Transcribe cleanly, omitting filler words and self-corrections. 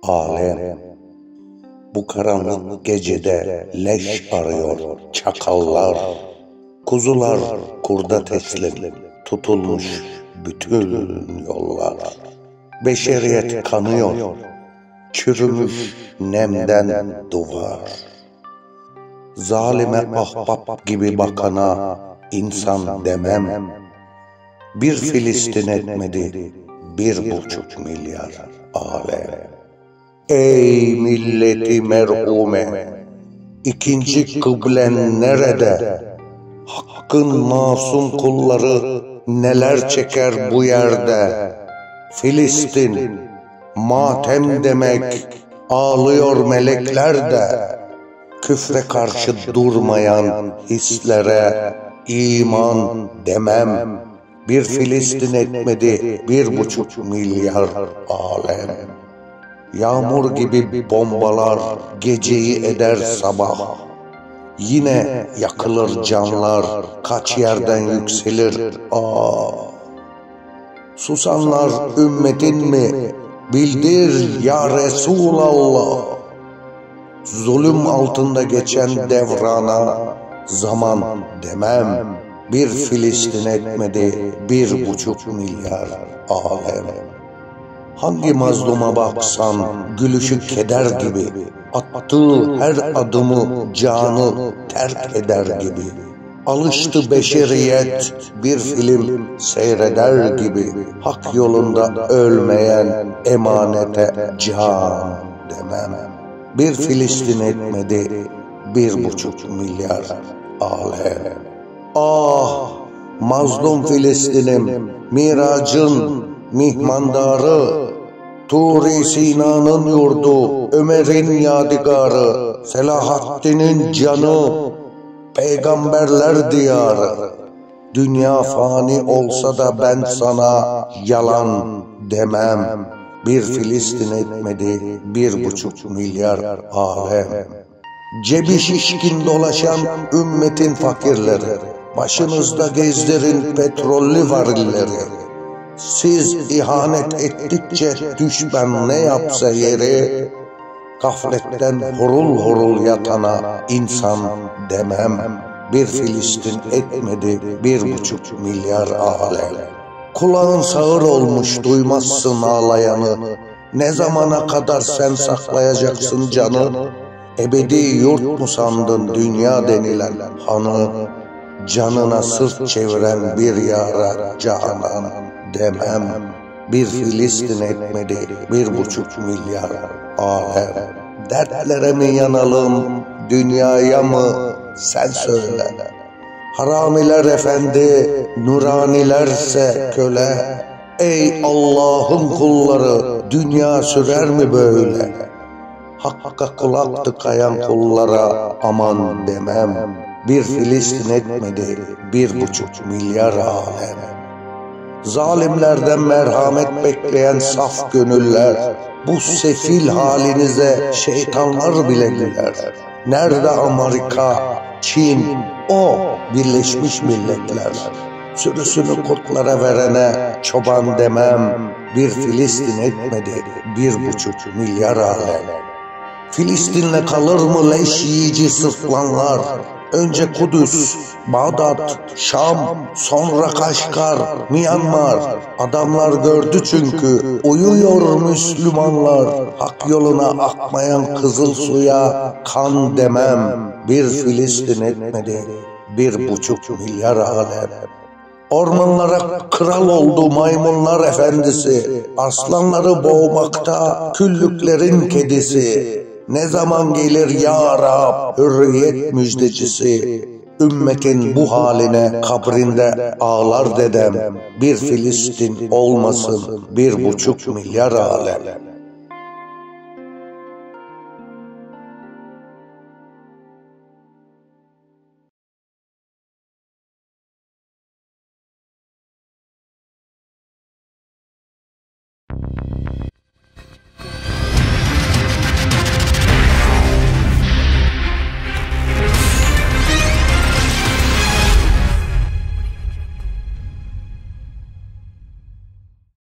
alem. Bu karanlık gecede leş arıyor çakallar. Kuzular kurda teslim, tutulmuş bütün yollar. Beşeriyet kanıyor, çürümüş nemden duvar. Zalime ahbap gibi bakana insan demem. Bir Filistin etmedi 1,5 milyar alem. Ey milleti merhume, ikinci kıblen nerede? Hakkın masum kulları neler çeker bu yerde? Filistin, matem demek, ağlıyor melekler de. Küfre karşı durmayan hislere iman demem. Bir Filistin etmedi 1,5 milyar alem. Yağmur gibi bombalar geceyi eder sabah. Yine yakılır canlar, kaç yerden yükselir Susanlar ümmetin mi? Bildir ya Resulallah. Zulüm altında geçen devrana zaman demem. Bir Filistin etmedi 1,5 milyar alem. Hangi mazluma baksan gülüşü keder gibi, attığı her adımı canı terk eder gibi. Alıştı beşeriyet bir film seyreder gibi. Hak yolunda ölmeyen emanete can demem. Bir Filistin etmedi 1,5 milyar alem. Ah mazlum Filistin'im, Miracın mihmandarı, Tur-i Sina'nın yurdu, Ömer'in yadigarı, Selahaddin'in canı, peygamberler diyarı. Dünya fani olsa da ben sana yalan demem. Bir Filistin etmedi 1,5 milyar alem. Cebi şişkin dolaşan ümmetin fakirleri, başınızda gezdirin petrollü varilleri. Siz ihanet ettikçe düşman ne yapsa yeri, gafletten horul horul yatana insan demem. Bir Filistin etmedi 1,5 milyar alem. Kulağın sağır olmuş duymazsın ağlayanı. Ne zamana kadar sen saklayacaksın canı? Ebedi yurt mu sandın dünya denilen hanı? Canına sırt çeviren bir yara canan demem. Bir Filistin etmedi 1,5 milyar alem. Dertlere mi yanalım, dünyaya mı, sen söyle. Haramiler efendi, nuranilerse köle. Ey Allah'ın kulları, dünya sürer mi böyle? Hakka kulak tıkayan kullara aman demem. Bir Filistin etmedi 1,5 milyar alem. Zalimlerden merhamet bekleyen saf gönüller, bu sefil halinize şeytanlar bile güler. Nerede Amerika, Çin, o Birleşmiş Milletler? Sürüsünü kurtlara verene çoban demem. Bir Filistin etmedi 1,5 milyar alem. Filistin'le kalır mı leş yiyici sırtlanlar? Önce Kudüs, Bağdat, Şam, sonra Kaşgar, Myanmar. Adamlar gördü çünkü uyuyor Müslümanlar. Hak yoluna akmayan kızıl suya kan demem. Bir Filistin etmedi 1,5 milyar alem. Ormanlara kral oldu maymunlar efendisi. Aslanları boğmakta küllüklerin kedisi. Ne zaman gelir ya Rab hürriyet müjdecisi? Ümmetin bu haline kabrinde ağlar dedem. Bir Filistin olmasın 1,5 milyar alem.